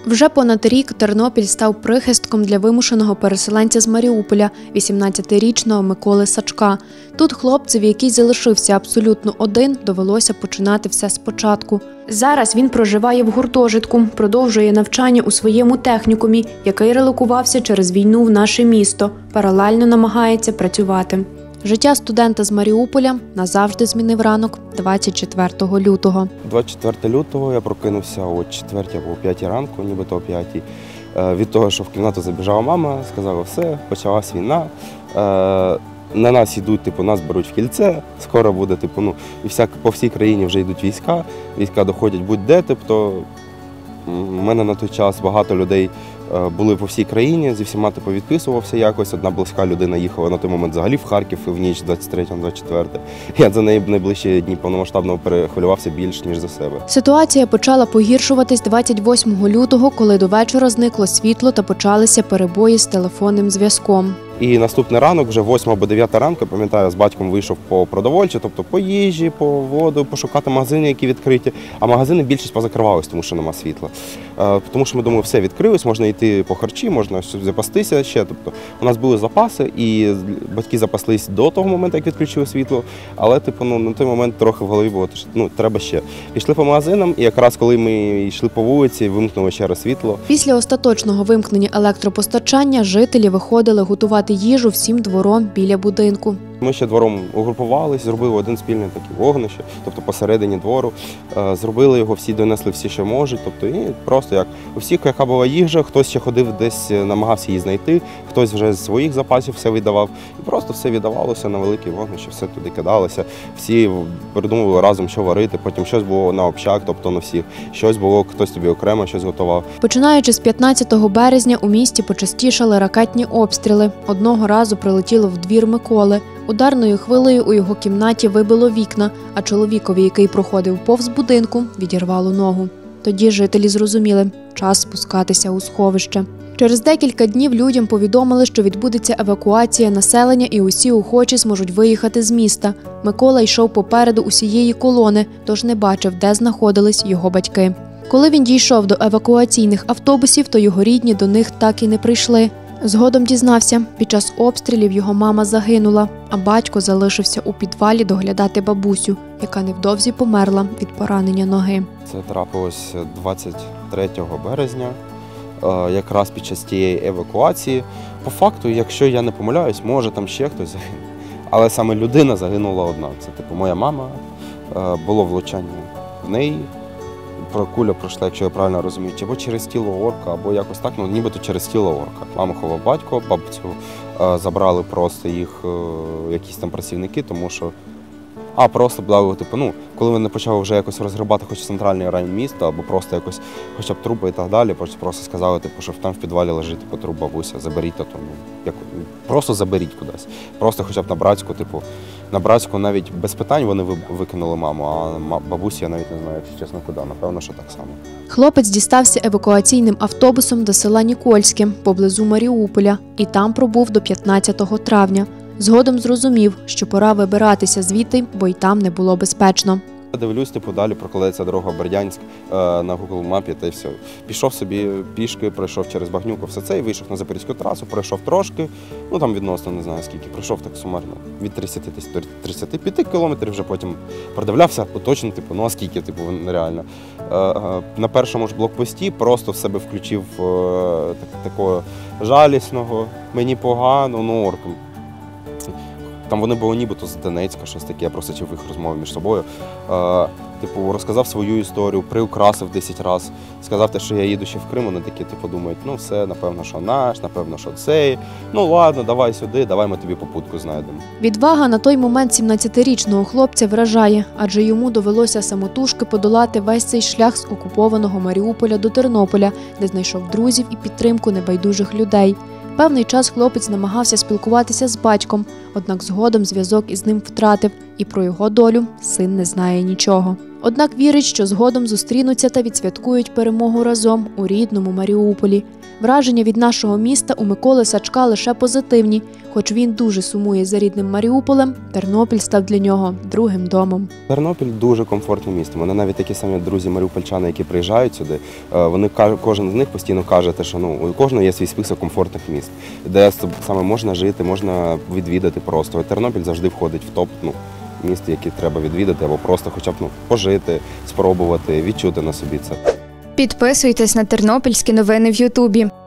Вже понад рік Тернопіль став прихистком для вимушеного переселенця з Маріуполя, 18-річного Миколи Сачка. Тут хлопцеві, який залишився абсолютно один, довелося починати все спочатку. Зараз він проживає в гуртожитку, продовжує навчання у своєму технікумі, який релокувався через війну в наше місто. Паралельно намагається працювати. Життя студента з Маріуполя назавжди змінив ранок 24 лютого. 24 лютого я прокинувся о 4 або о 5 ранку, нібито о 5. Від того, що в кімнату забіжала мама, сказала, все, почалась війна. На нас йдуть, нас беруть в кільце, скоро буде, по всій країні вже йдуть війська доходять будь-де, у мене на той час багато людей були по всій країні, зі всіма відписувався якось. Одна близька людина їхала на той момент взагалі в Харків в ніч 23-24. Я за неї найближчі дні повномасштабно перехвилювався більш, ніж за себе. Ситуація почала погіршуватись 28 лютого, коли до вечора зникло світло та почалися перебої з телефонним зв'язком. І наступний ранок, вже 8 або 9 ранку, пам'ятаю, з батьком вийшов по продовольчі, по їжі, по воду, пошукати магазини, які відкриті. А магазини більшість позакривались, тому що нема світла. Тому що ми думали, все відкрилось, можна йти по харчі, можна запастися ще. У нас були запаси, і батьки запаслись до того моменту, як відключили світло. Але на той момент трохи в голові було, що треба ще. Пішли по магазинам, і якраз коли ми йшли по вулиці, вимкнули ще раз світло. Після остаточного вимкнення електропостачання жителі виходили готувати їжу всім двором біля будинку. Ми ще двором угрупувалися, зробили один спільний вогнище, посередині двору. Зробили його, всі донесли всі, що можуть. І просто як у всіх, яка була їжа, хтось ще ходив десь, намагався її знайти, хтось вже з своїх запасів все віддавав. І просто все віддавалося на велике вогнище, все туди кидалося. Всі придумували разом, що варити, потім щось було на общак, на всіх. Щось було, хтось тобі окремо щось готував. Починаючи з 15 березня у місті почастішали ракетні обстріли. Одного разу прилетіло в двір Миколи. Ударною хвилею у його кімнаті вибило вікна, а чоловікові, який проходив повз будинку, відірвало ногу. Тоді жителі зрозуміли – час спускатися у сховище. Через декілька днів людям повідомили, що відбудеться евакуація населення і усі охочі зможуть виїхати з міста. Микола йшов попереду усієї колони, тож не бачив, де знаходились його батьки. Коли він дійшов до евакуаційних автобусів, то його рідні до них так і не прийшли. Згодом дізнався, під час обстрілів його мама загинула, а батько залишився у підвалі доглядати бабусю, яка невдовзі померла від поранення ноги. Це трапилось 23 березня, якраз під час тієї евакуації. По факту, якщо я не помиляюсь, може там ще хтось загинув. Але саме людина загинула одна. Це моя мама, було влучання в неї. Куля пройшла, якщо я правильно розумію, або через тіло орка, або якось так, нібито через тіло орка. Маму ховав батько, бабцю забрали просто їх якісь там працівники, тому що просто були, коли вони почали вже якось розгрібати хоч центральний район міста, або просто якось хоча б труби і так далі, просто сказали, що там в підвалі лежить труп бабуся, заберіть просто заберіть кудись. Просто хоча б на Братську навіть без питань вони викинули маму, а бабусі я навіть не знаю, якщо чесно, куди. Напевно, що так само. Хлопець дістався евакуаційним автобусом до села Нікольське, поблизу Маріуполя, і там пробув до 15 травня. Згодом зрозумів, що пора вибиратися звідти, бо й там не було безпечно. Дивлюсь, далі прокладається дорога Бердянськ на Google мапі, та й все. Пішов собі пішки, пройшов через Багнюку, все це, і вийшов на Запорізьку трасу, пройшов трошки, там відносно, не знаю скільки, пройшов так сумарно, від 30 до 35 кілометрів, вже потім продивлявся, точно, а скільки, нереально. На першому ж блокпості просто в себе включив такого жалісного, мені погано, орком. Там вони були нібито з Донецька, щось таке, я просто чув їх розмови між собою. Розказав свою історію, приукрасив 10 разів, сказав те, що я їду ще в Крим, вони такі думають, все, напевно, що наш, напевно, що цей, ладно, давай сюди, давай ми тобі попутку знайдемо. Відвага на той момент 17-річного хлопця вражає, адже йому довелося самотужки подолати весь цей шлях з окупованого Маріуполя до Тернополя, де знайшов друзів і підтримку небайдужих людей. Певний час хлопець намагався спілкуватися з батьком, однак згодом зв'язок із ним втратив, і про його долю син не знає нічого. Однак вірить, що згодом зустрінуться та відсвяткують перемогу разом у рідному Маріуполі. Враження від нашого міста у Миколи Сачка лише позитивні. Хоч він дуже сумує за рідним Маріуполем, Тернопіль став для нього другим домом. Тернопіль дуже комфортне місто. У мене навіть такі самі друзі-маріупольчани, які приїжджають сюди, вони кожен з них постійно каже, що у кожного є свій список комфортних міст, де саме можна жити, можна відвідати просто. Тернопіль завжди входить в топ міст, які треба відвідати, або просто хоча б пожити, спробувати, відчути на собі це. Підписуйтесь на тернопільські новини в Ютубі.